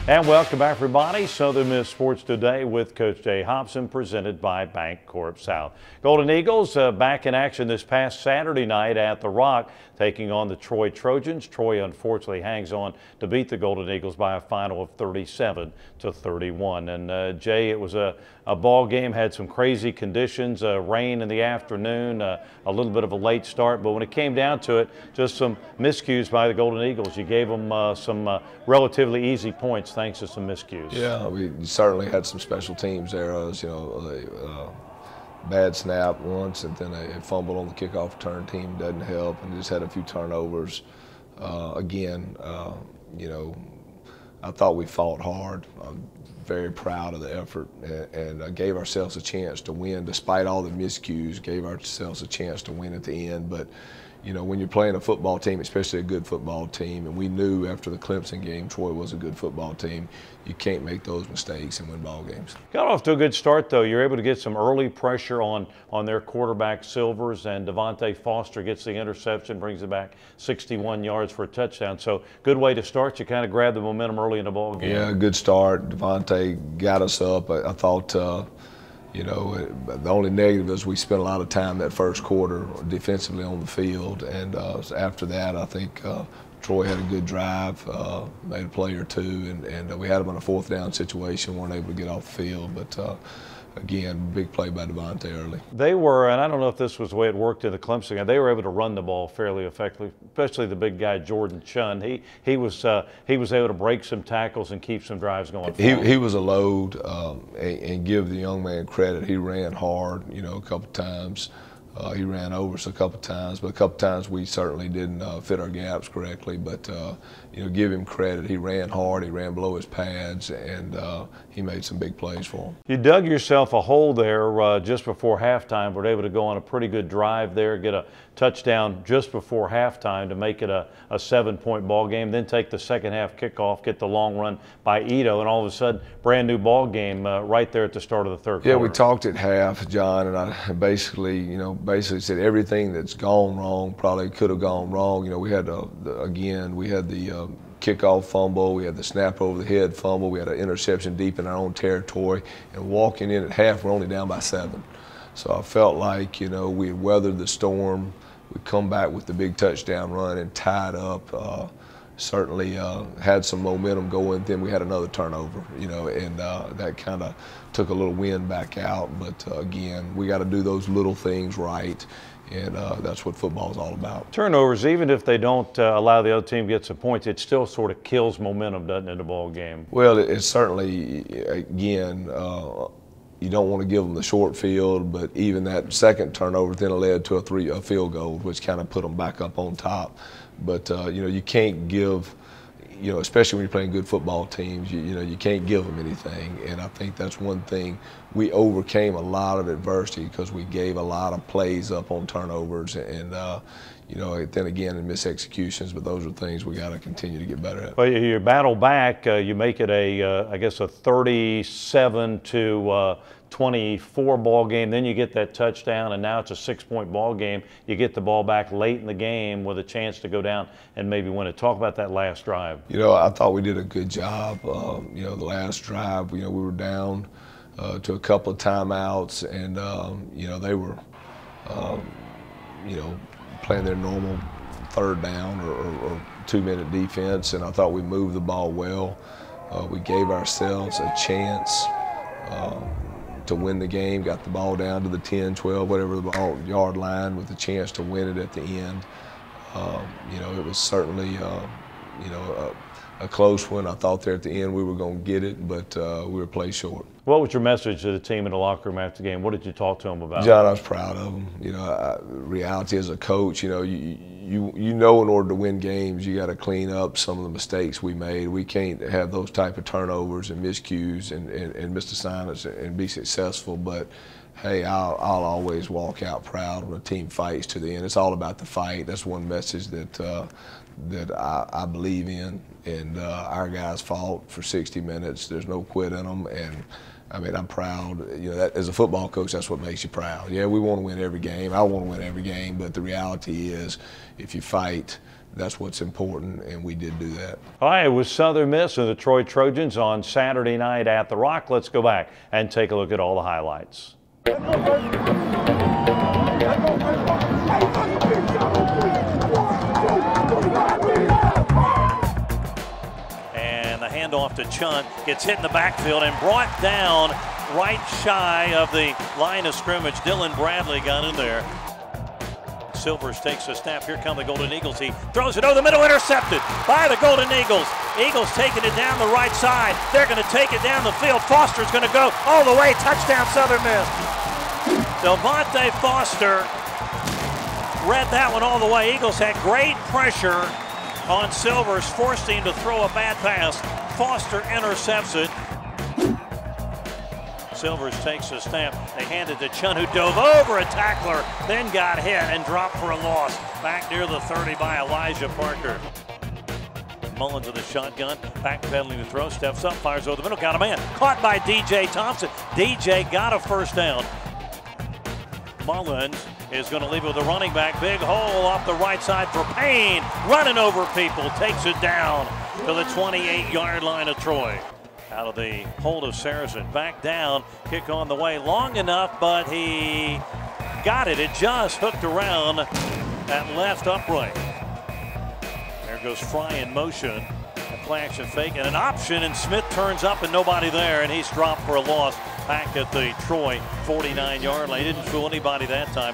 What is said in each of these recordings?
And welcome back, everybody. Southern Miss Sports Today with Coach Jay Hopson, presented by Bancorp South. Golden Eagles back in action this past Saturday night at the Rock, taking on the Troy Trojans. Troy unfortunately hangs on to beat the Golden Eagles by a final of 37-31. And Jay, it was a ball game, had some crazy conditions, rain in the afternoon, a little bit of a late start, but when it came down to it, just some miscues by the Golden Eagles. You gave them some relatively easy points thanks to some miscues. Yeah, we certainly had some special teams there. Bad snap once, and then a fumble on the kickoff return team doesn't help, and just had a few turnovers. I thought we fought hard. I'm very proud of the effort, and gave ourselves a chance to win despite all the miscues. Gave ourselves a chance to win at the end, but you know, when you're playing a football team, especially a good football team, and we knew after the Clemson game Troy was a good football team, you can't make those mistakes and win ball games. Got off to a good start, though. You're able to get some early pressure on their quarterback, Silvers, and Devontae Foster gets the interception, brings it back 61 yards for a touchdown. So good way to start. You kind of grab the momentum early in the ball game. Yeah, good start. Devontae got us up. I thought, you know, the only negative is we spent a lot of time that first quarter defensively on the field, and after that, I think Troy had a good drive, made a play or two, and we had them in a fourth down situation, weren't able to get off the field, but again, big play by Devontae early. They were, and I don't know if this was the way it worked in the Clemson game, they were able to run the ball fairly effectively, especially the big guy, Jordan Chun. He was able to break some tackles and keep some drives going. He was a load, and give the young man credit. He ran hard, you know, a couple times. He ran over us a couple times, but a couple times we certainly didn't fit our gaps correctly. But you know, give him credit. He ran hard. He ran below his pads, and he made some big plays for him. You dug yourself a hole there just before halftime. Were able to go on a pretty good drive there, get a touchdown just before halftime to make it a 7-point ball game. Then take the second half kickoff, get the long run by Ito, and all of a sudden, brand new ball game right there at the start of the third quarter. Yeah, we talked at half, John, and I basically said everything that's gone wrong probably could have gone wrong. You know, we had the kickoff fumble, we had the snap over the head fumble, we had an interception deep in our own territory, and walking in at half, we're only down by 7. So I felt like, you know, we had weathered the storm. We come back with the big touchdown run and tied up. Certainly had some momentum going. Then we had another turnover, you know, and that kind of took a little wind back out. But again, we got to do those little things right, and that's what football is all about. Turnovers, even if they don't allow the other team to get some points, it still sort of kills momentum, doesn't it, in the ball game? Well, it certainly, again, you don't want to give them the short field, but even that second turnover then led to a field goal, which kind of put them back up on top. But you know, you can't give, you know, especially when you're playing good football teams, you know, you can't give them anything. And I think that's one thing. We overcame a lot of adversity because we gave a lot of plays up on turnovers and you know, then again in misexecutions, but those are things we got to continue to get better at. Well, you battle back, you make it I guess a 37-24 ball game. Then you get that touchdown, and now it's a 6-point ball game. You get the ball back late in the game with a chance to go down and maybe win it. Talk about that last drive. You know, I thought we did a good job. You know, the last drive, you know, we were down to a couple of timeouts, and you know, they were, you know, playing their normal third down or 2-minute defense, and I thought we moved the ball well. We gave ourselves a chance to win the game, got the ball down to the 10, 12, whatever the ball yard line with a chance to win it at the end. You know, it was certainly, you know, a close one. I thought there at the end we were going to get it, but we were played short. What was your message to the team in the locker room after the game? What did you talk to them about? John, I was proud of them. You know, reality as a coach, you know, you know in order to win games, you got to clean up some of the mistakes we made. We can't have those type of turnovers and miscues and missed assignments and be successful. But hey, I'll always walk out proud when a team fights to the end. It's all about the fight. That's one message that I believe in. And our guys fought for 60 minutes. There's no quit in them. And I mean, I'm proud. You know, that, as a football coach, that's what makes you proud. Yeah, we want to win every game. I want to win every game. But the reality is, if you fight that's what's important, and we did do that. All right, it was Southern Miss and the Troy Trojans on Saturday night at the Rock. Let's go back and take a look at all the highlights. And the handoff to Chunt gets hit in the backfield and brought down right shy of the line of scrimmage. Dylan Bradley got in there. Silvers takes a snap. Here come the Golden Eagles. He throws it over the middle, intercepted by the Golden Eagles. Eagles taking it down the right side. They're going to take it down the field. Foster's going to go all the way. Touchdown, Southern Miss. Devontae Foster read that one all the way. Eagles had great pressure on Silvers, forced him to throw a bad pass. Foster intercepts it. Silvers takes a snap. They hand it to Chun, who dove over a tackler, then got hit and dropped for a loss. Back near the 30 by Elijah Parker. Mullins with a shotgun, backpedaling the throw, steps up, fires over the middle, got a man. Caught by DJ Thompson. DJ got a first down. Mullins is going to leave it with the running back. Big hole off the right side for Payne. Running over people, takes it down to the 28-yard line of Troy. Out of the hold of Saracen, back down, kick on the way, long enough, but he got it. It just hooked around that left upright. There goes Fry in motion, a play action fake and an option, and Smith turns up and nobody there, and he's dropped for a loss back at the Troy 49-yard line. He didn't fool anybody that time.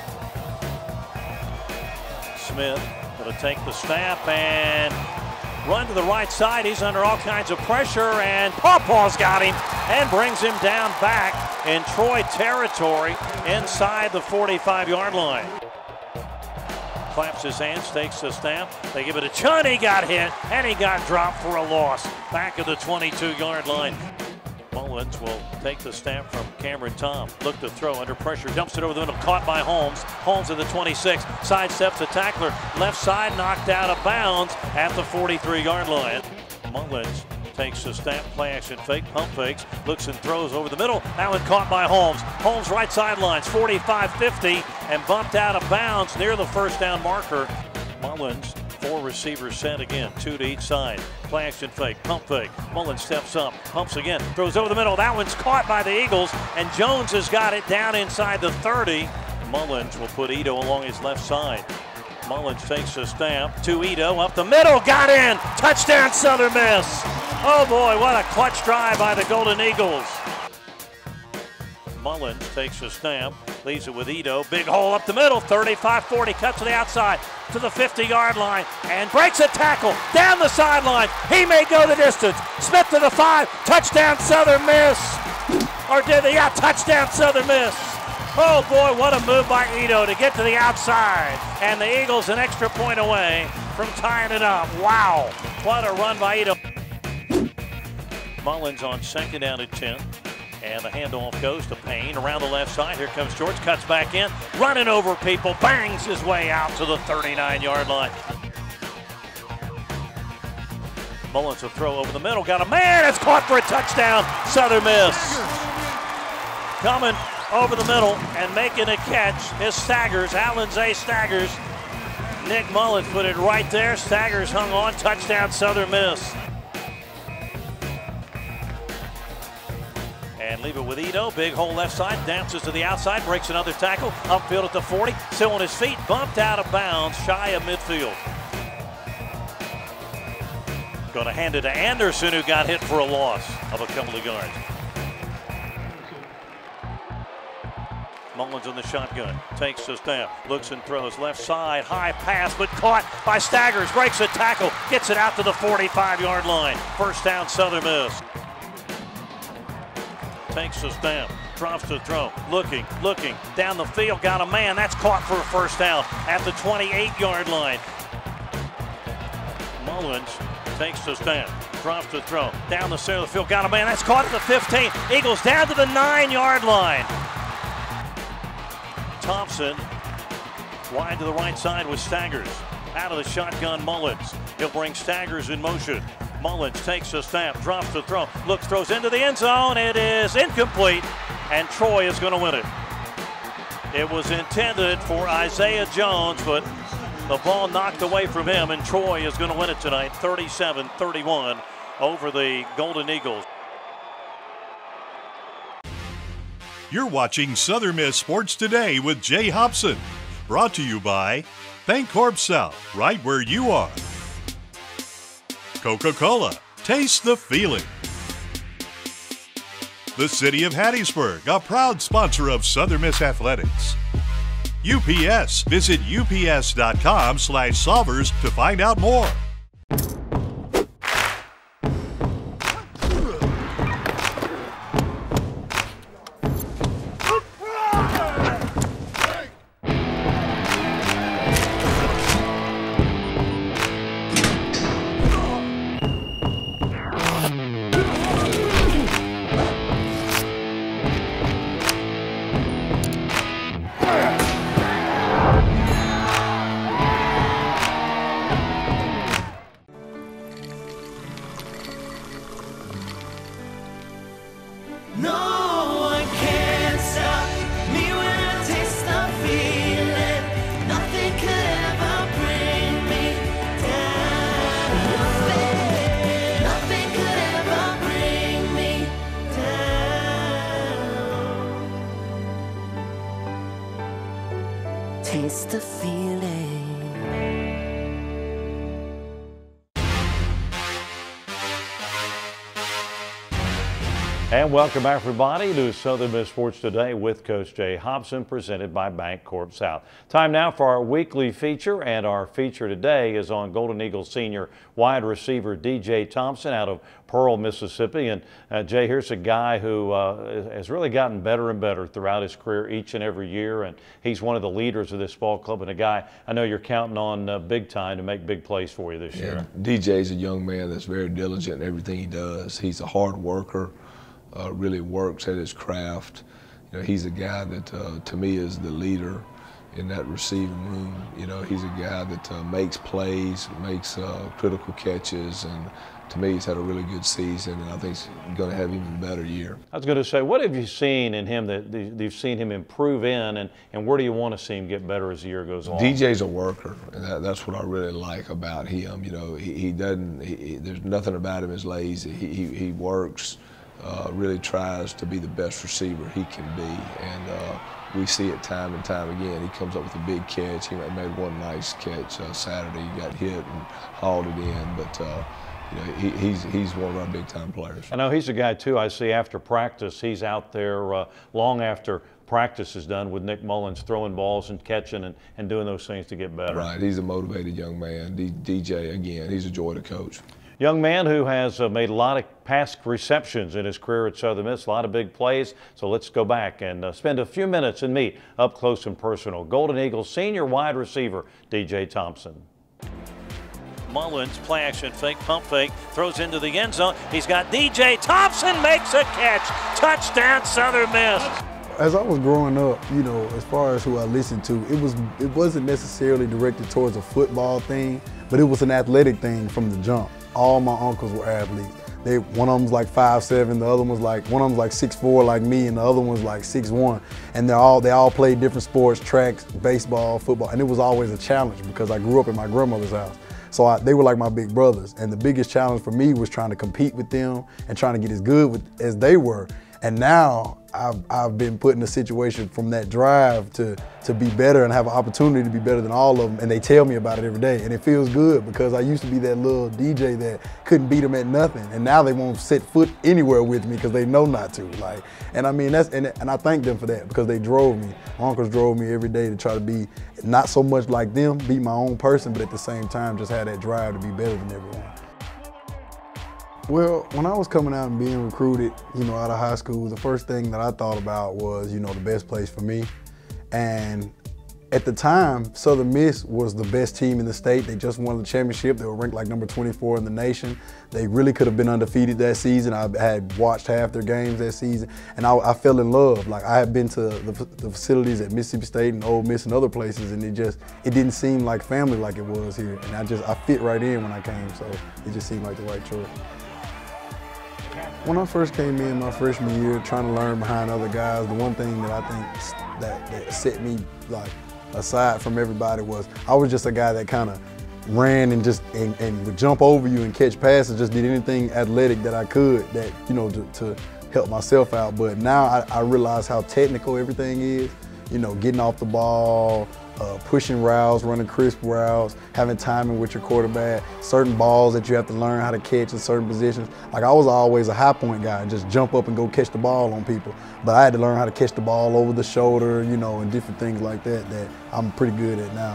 Smith going to take the snap and run to the right side. He's under all kinds of pressure, and Pawpaw's got him and brings him down back in Troy territory inside the 45-yard line. Claps his hands, takes the snap. They give it to Chun. He got hit, and he got dropped for a loss back at the 22-yard line. Mullins will take the snap from Cameron Tom. Look to throw under pressure, dumps it over the middle, caught by Holmes. Holmes at the 26, sidesteps the tackler, left side knocked out of bounds at the 43-yard line. Mullins takes the snap, play action fake, pump fakes, looks and throws over the middle. That one caught by Holmes. Holmes right sidelines, 45-50, and bumped out of bounds near the first down marker. Mullins, 4 receivers set again, 2 to each side. Play action fake, pump fake. Mullins steps up, pumps again, throws over the middle. That one's caught by the Eagles, and Jones has got it down inside the 30. Mullins will put Ito along his left side. Mullins takes a snap to Ito, up the middle, got in. Touchdown, Southern Miss. Oh boy, what a clutch drive by the Golden Eagles. Mullins takes a snap, leaves it with Ito. Big hole up the middle, 35-40, cuts to the outside to the 50-yard line and breaks a tackle down the sideline. He may go the distance. Smith to the 5, touchdown Southern Miss. Or did they? Yeah, touchdown Southern Miss. Oh boy, what a move by Ito to get to the outside. And the Eagles an extra point away from tying it up. Wow, what a run by Ito. Mullins on second down at 10. And the handoff goes to Payne around the left side. Here comes George, cuts back in, running over people, bangs his way out to the 39-yard line. Mullins will throw over the middle, got a man, it's caught for a touchdown, Southern Miss. Coming over the middle and making a catch is Staggers, Alan-Zay Staggers. Nick Mullins put it right there, Staggers hung on, touchdown Southern Miss. And leave it with Ito, big hole left side, dances to the outside, breaks another tackle, upfield at the 40, still on his feet, bumped out of bounds, shy of midfield. Going to hand it to Anderson, who got hit for a loss of a couple of yards. Mullins in the shotgun, takes the snap, looks and throws, left side, high pass, but caught by Staggers, breaks a tackle, gets it out to the 45-yard line. First down, Southern Miss. Takes the snap, drops the throw, looking, down the field, got a man, that's caught for a first down at the 28-yard line. Mullins takes the snap, drops the throw, down the center of the field, got a man, that's caught at the 15. Eagles down to the 9-yard line. Thompson, wide to the right side with Staggers. Out of the shotgun, Mullins. He'll bring Staggers in motion. Mullins takes the snap, drops the throw, looks, throws into the end zone. It is incomplete, and Troy is going to win it. It was intended for Isaiah Jones, but The ball knocked away from him, and Troy is going to win it tonight, 37-31 over the Golden Eagles. You're watching Southern Miss Sports Today with Jay Hopson. Brought to you by Bancorp South, right where you are. Coca-Cola, taste the feeling. The City of Hattiesburg, a proud sponsor of Southern Miss Athletics. UPS, visit ups.com/solvers to find out more. Taste the feeling. And welcome everybody to Southern Miss Sports Today with Coach Jay Hopson, presented by Bancorp South. Time now for our weekly feature, and our feature today is on Golden Eagles senior wide receiver DJ Thompson out of Pearl, Mississippi. And Jay, here's a guy who has really gotten better and better throughout his career each and every year, and he's one of the leaders of this ball club, and a guy I know you're counting on big time to make big plays for you this year. DJ's a young man that's very diligent in everything he does. He's a hard worker. Really works at his craft. You know, he's a guy that to me is the leader in that receiving room. You know, he's a guy that makes plays, makes critical catches, and to me he's had a really good season, and I think he's going to have an even better year. I was going to say, what have you seen in him that you've seen him improve in, and where do you want to see him get better as the year goes on? DJ's a worker, and that's what I really like about him. You know, there's nothing about him is lazy. He works. Really tries to be the best receiver he can be, and we see it time and time again. He comes up with a big catch. He made one nice catch Saturday. He got hit and hauled it in, but you know, he's one of our big-time players. I know he's a guy too. I see after practice, he's out there long after practice is done with Nick Mullins, throwing balls and catching and doing those things to get better. Right. He's a motivated young man. DJ, again, he's a joy to coach. Young man who has made a lot of pass receptions in his career at Southern Miss, a lot of big plays. So let's go back and spend a few minutes and meet up close and personal Golden Eagles senior wide receiver DJ Thompson. Mullins, play action fake, pump fake, throws into the end zone. He's got DJ Thompson, makes a catch. Touchdown, Southern Miss. As I was growing up, you know, as far as who I listened to, it wasn't necessarily directed towards a football thing, but it was an athletic thing from the jump. All my uncles were athletes. One of them was like 5'7", the other one was like 6'4" like me, and the other one was like 6'1". And they all played different sports, tracks, baseball, football, and it was always a challenge because I grew up at my grandmother's house. So they were like my big brothers, and the biggest challenge for me was trying to compete with them and trying to get as good as they were. And now I've been put in a situation from that drive to be better and have an opportunity to be better than all of them, and they tell me about it every day, and it feels good because I used to be that little DJ that couldn't beat them at nothing, and now they won't set foot anywhere with me because they know not to. Like, and I mean and I thank them for that because they drove me. My uncles drove me every day to try to be not so much like them, be my own person, but at the same time just have that drive to be better than everyone. Well, when I was coming out and being recruited, you know, out of high school, the first thing that I thought about was, you know, the best place for me. And at the time, Southern Miss was the best team in the state. They just won the championship. They were ranked like number 24 in the nation. They really could have been undefeated that season. I had watched half their games that season, and I fell in love. Like, I had been to the facilities at Mississippi State and Ole Miss and other places, and it didn't seem like family like it was here. And I fit right in when I came, so it just seemed like the right choice. When I first came in my freshman year, trying to learn behind other guys, the one thing that I think that set me like aside from everybody was I was just a guy that kind of ran and would jump over you and catch passes, just did anything athletic that I could that, you know, to help myself out. But now I realize how technical everything is, you know, getting off the ball, pushing routes, running crisp routes, having timing with your quarterback, certain balls that you have to learn how to catch in certain positions. Like I was always a high point guy, just jump up and go catch the ball on people. But I had to learn how to catch the ball over the shoulder, you know, and different things like that I'm pretty good at now.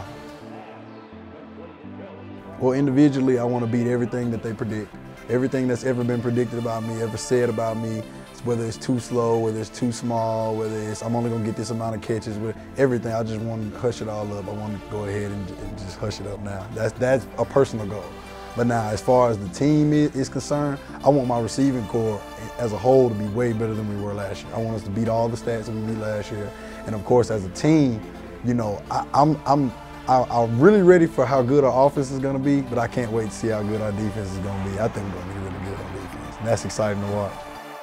Well, individually, I want to beat everything that they predict. Everything that's ever been predicted about me, ever said about me, whether it's too slow, whether it's too small, whether it's I'm only going to get this amount of catches, with everything, I just want to hush it all up. I want to go ahead and just hush it up now. That's a personal goal. But now, as far as the team is concerned, I want my receiving corps as a whole to be way better than we were last year. I want us to beat all the stats that we beat last year. And of course, as a team, you know, I'm really ready for how good our offense is going to be, but I can't wait to see how good our defense is going to be. I think we're going to be really good on defense, and that's exciting to watch.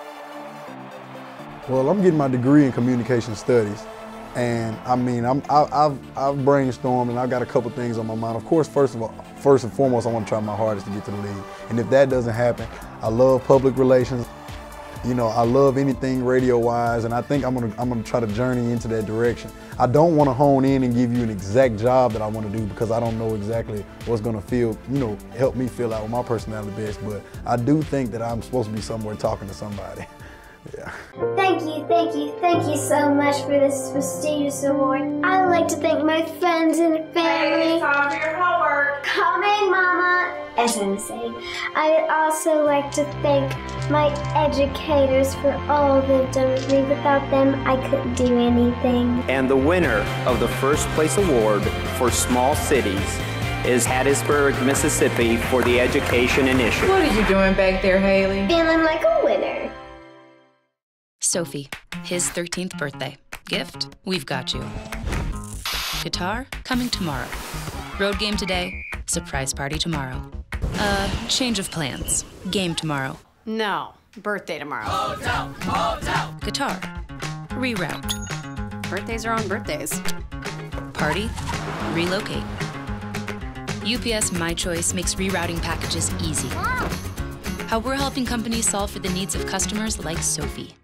Well, I'm getting my degree in communication studies, and I mean, I've brainstormed and I've got a couple things on my mind. Of course, first and foremost, I want to try my hardest to get to the league, and if that doesn't happen, I love public relations. You know, I love anything radio-wise, and I think I'm gonna try to journey into that direction. I don't want to hone in and give you an exact job that I want to do because I don't know exactly what's gonna feel, you know, help me fill out with my personality best. But I do think that I'm supposed to be somewhere talking to somebody. Yeah. Thank you so much for this prestigious award. I would like to thank my friends and family. Hey, time for your homework. Coming, Mama. As I'm saying, I would also like to thank my educators for all they've done with me. Without them, I couldn't do anything. And the winner of the first place award for small cities is Hattiesburg, Mississippi for the Education Initiative. What are you doing back there, Haley? Feeling like a winner. Sophie, his 13th birthday. Gift? We've got you. Guitar? Coming tomorrow. Road game today? Surprise party tomorrow. Change of plans. Game tomorrow. No, birthday tomorrow. Hotel. Guitar. Reroute. Birthdays are on birthdays. Party. Relocate. UPS My Choice makes rerouting packages easy. How we're helping companies solve for the needs of customers like Sophie.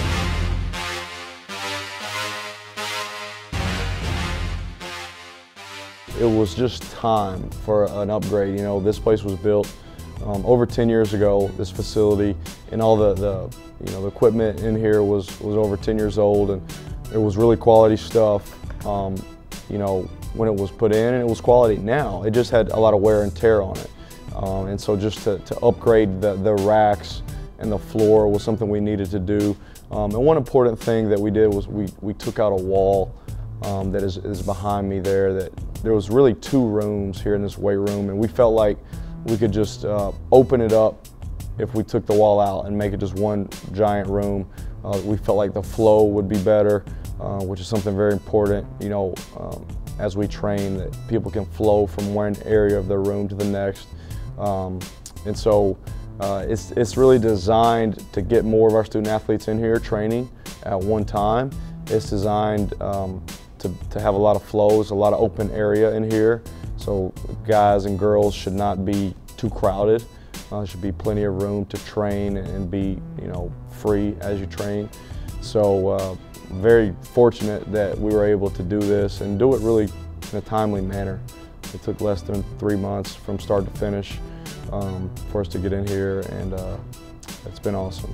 It was just time for an upgrade. You know, this place was built over 10 years ago, this facility, and all the equipment in here was over 10 years old, and it was really quality stuff, you know, when it was put in, and it was quality now. It just had a lot of wear and tear on it. And so just to upgrade the racks and the floor was something we needed to do. And one important thing that we did was we took out a wall that is behind me there. There was really 2 rooms here in this weight room, and we felt like we could just open it up if we took the wall out and make it just one giant room. We felt like the flow would be better, which is something very important, you know, as we train, that people can flow from one area of their room to the next. And so it's really designed to get more of our student athletes in here training at one time. It's designed to have a lot of flows, a lot of open area in here. So guys and girls should not be too crowded. There should be plenty of room to train and be, you know, free as you train. So very fortunate that we were able to do this and do it really in a timely manner. It took less than 3 months from start to finish for us to get in here, and it's been awesome.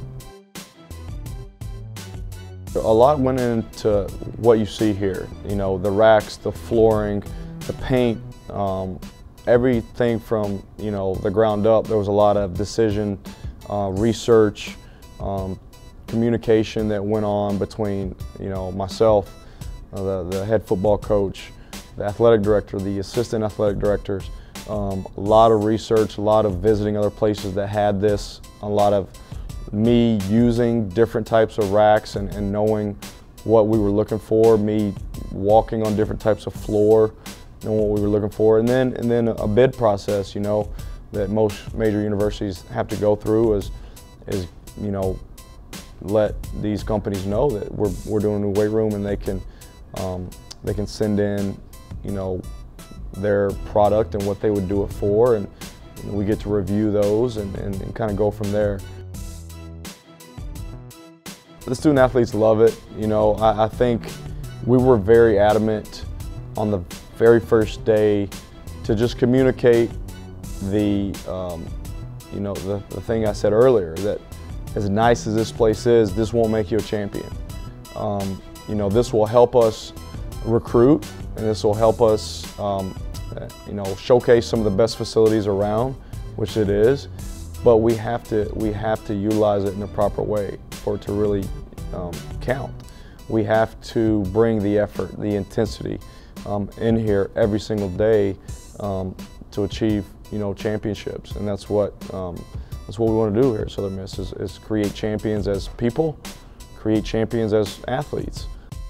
A lot went into what you see here. You know, the racks, the flooring, the paint, everything from, you know, the ground up. There was a lot of decision, research, communication that went on between, you know, myself, the head football coach, the athletic director, the assistant athletic directors. A lot of research, a lot of visiting other places that had this, a lot of me using different types of racks and knowing what we were looking for, me walking on different types of floor, knowing what we were looking for, and then a bid process, you know, that most major universities have to go through is you know, let these companies know that we're doing a new weight room, and they can send in you know, their product and what they would do it for, and we get to review those and kind of go from there. The student athletes love it. You know, I think we were very adamant on the very first day to just communicate the, you know, the thing I said earlier, that as nice as this place is, this won't make you a champion. You know, this will help us recruit, and this will help us, you know, showcase some of the best facilities around, which it is. But we have to utilize it in a proper way for it to really count. We have to bring the effort, the intensity in here every single day to achieve, you know, championships, and that's what we want to do here at Southern Miss is create champions as people, create champions as athletes.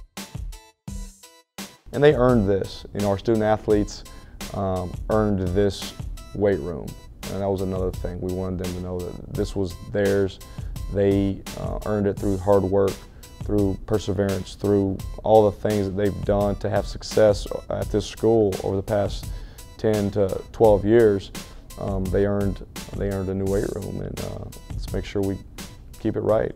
And they earned this. You know, our student athletes earned this weight room, and that was another thing. We wanted them to know that this was theirs. They earned it through hard work, through perseverance, through all the things that they've done to have success at this school over the past 10 to 12 years. They earned a new weight room, and let's make sure we keep it right.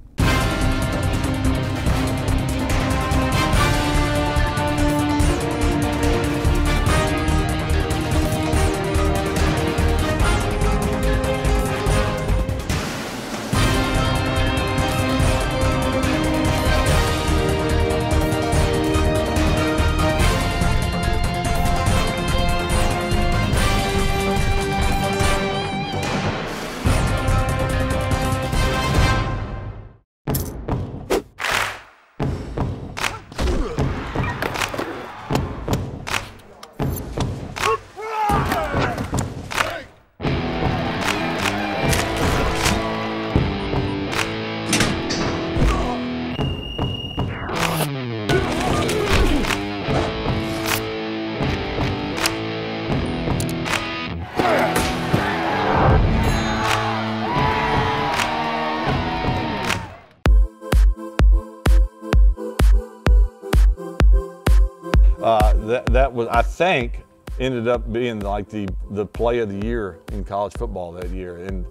That was, I think, ended up being like the play of the year in college football that year, and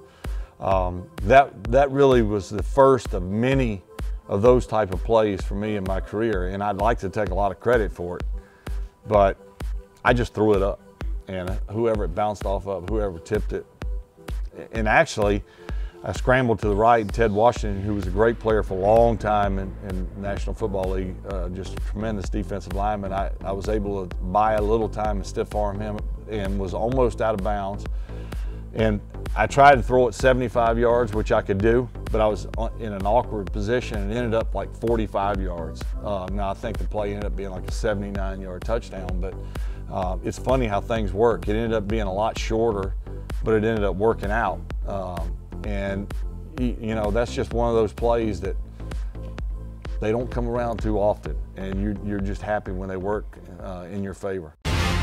that really was the first of many of those type of plays for me in my career, and I'd like to take a lot of credit for it, but I just threw it up, and whoever it bounced off of, whoever tipped it, and actually I scrambled to the right, and Ted Washington, who was a great player for a long time in National Football League, just a tremendous defensive lineman, I was able to buy a little time and stiff arm him and was almost out of bounds. And I tried to throw it 75 yards, which I could do, but I was in an awkward position and ended up like 45 yards. Now I think the play ended up being like a 79-yard touchdown, but it's funny how things work. It ended up being a lot shorter, but it ended up working out. And you know, that's just one of those plays that they don't come around too often, and you're just happy when they work in your favor.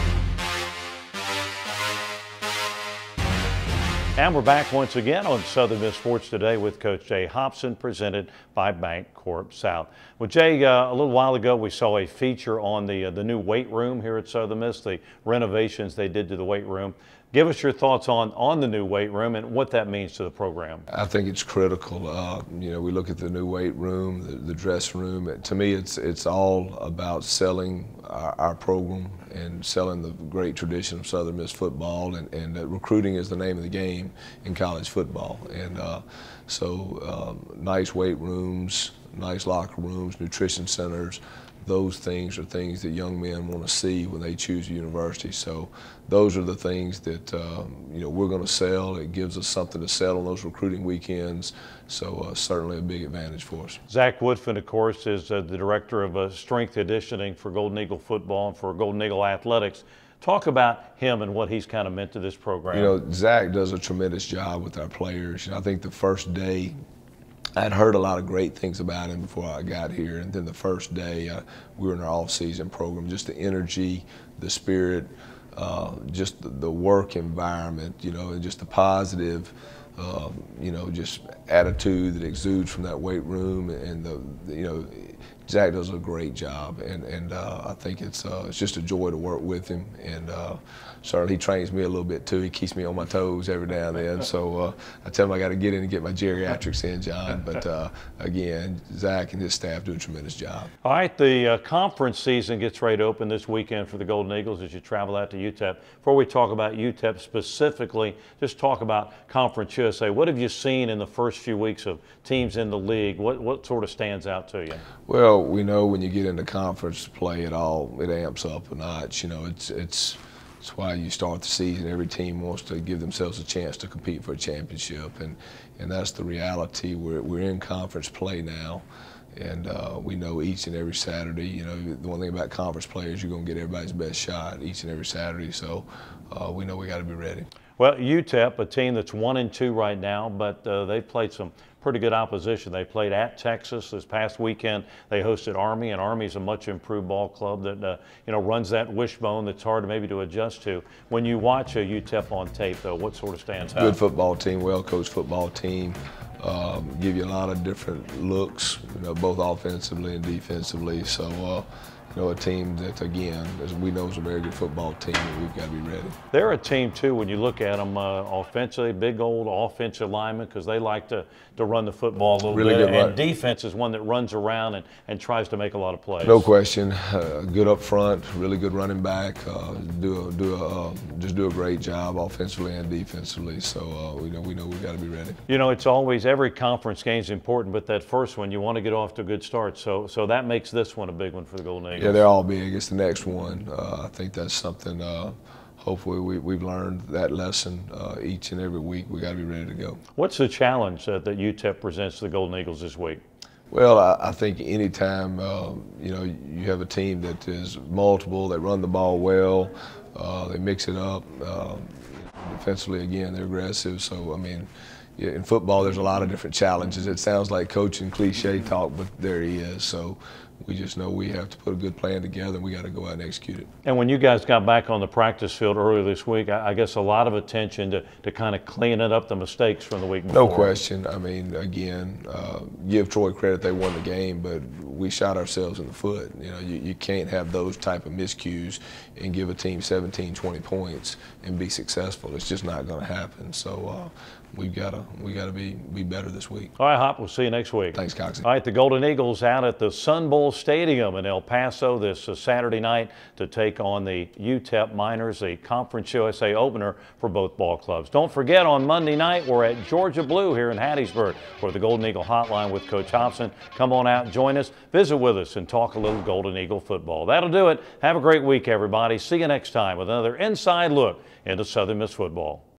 And we're back once again on Southern Miss Sports Today with Coach Jay Hopson, presented by Bank Corp South. Well, Jay, a little while ago we saw a feature on the new weight room here at Southern Miss, the renovations they did to the weight room. Give us your thoughts on the new weight room and what that means to the program. I think it's critical. You know, we look at the new weight room, the dressing room. To me, it's all about selling our program and selling the great tradition of Southern Miss football, and recruiting is the name of the game in college football. And so nice weight rooms, nice locker rooms, nutrition centers, those things are things that young men want to see when they choose a university. So those are the things that you know, we're going to sell. It gives us something to sell on those recruiting weekends. So certainly a big advantage for us. Zac Woodfin, of course, is the director of strength conditioning for Golden Eagle football and for Golden Eagle athletics. Talk about him and what he's kind of meant to this program. You know, Zac does a tremendous job with our players. You know, I think the first day, I'd heard a lot of great things about him before I got here, and then the first day we were in our off-season program, just the energy, the spirit, just the work environment, you know, and just the positive, you know, just attitude that exudes from that weight room, and you know, Zac does a great job, and I think it's just a joy to work with him, and certainly he trains me a little bit too. He keeps me on my toes every now and then, so I tell him I got to get in and get my geriatrics in, John. But again, Zac and his staff do a tremendous job. All right, the conference season gets ready to open this weekend for the Golden Eagles as you travel out to UTEP. Before we talk about UTEP specifically, just talk about Conference USA. What have you seen in the first few weeks of teams in the league? What sort of stands out to you? Well, we know when you get into conference play, it amps up a notch. You know, it's why you start the season. Every team wants to give themselves a chance to compete for a championship, and that's the reality. We're in conference play now, and we know each and every Saturday. You know, the one thing about conference players, you're going to get everybody's best shot each and every Saturday. So we know we got to be ready. Well, UTEP, a team that's 1-2 right now, but they've played some pretty good opposition. They played at Texas this past weekend. They hosted Army, and Army's a much improved ball club that you know, runs that wishbone that's hard maybe to adjust to. When you watch a UTEP on tape, though, what sort of stands out? Good football team, well-coached football team. Give you a lot of different looks, you know, both offensively and defensively. So, you know, a team that, again, as we know, is a very good football team, and we've got to be ready. They're a team, too, when you look at them offensively, big old offensive linemen, because they like to run the football a little really bit. Good and defense is one that runs around and tries to make a lot of plays. No question. Good up front, really good running back. Just do a great job offensively and defensively. So we know we've got to be ready. You know, it's always, every conference game is important, but that first one, you want to get off to a good start. So that makes this one a big one for the Golden Eagles. Yeah, they're all big. It's the next one. I think that's something, hopefully we've learned that lesson each and every week. We got to be ready to go. What's the challenge that UTEP presents to the Golden Eagles this week? Well, I think anytime, you know, you have a team that is multiple, they run the ball well, they mix it up. Defensively, again, they're aggressive. So, I mean, yeah, in football, there's a lot of different challenges. It sounds like coaching cliche talk, but there he is. So we just know we have to put a good plan together, and we got to go out and execute it. And when you guys got back on the practice field earlier this week, I guess a lot of attention to kind of cleaning up the mistakes from the week before. No question. I mean, again, give Troy credit, they won the game, but we shot ourselves in the foot. You know, you can't have those type of miscues and give a team 17, 20 points and be successful. It's just not going to happen. So we got to be better this week. All right, Hop, we'll see you next week. Thanks, Coxie. All right, the Golden Eagles out at the Sun Bowl Stadium in El Paso this Saturday night to take on the UTEP Miners, a Conference USA opener for both ball clubs. Don't forget, on Monday night, we're at Georgia Blue here in Hattiesburg for the Golden Eagle Hotline with Coach Hopson. Come on out, join us, visit with us, and talk a little Golden Eagle football. That'll do it. Have a great week, everybody. See you next time with another inside look into Southern Miss football.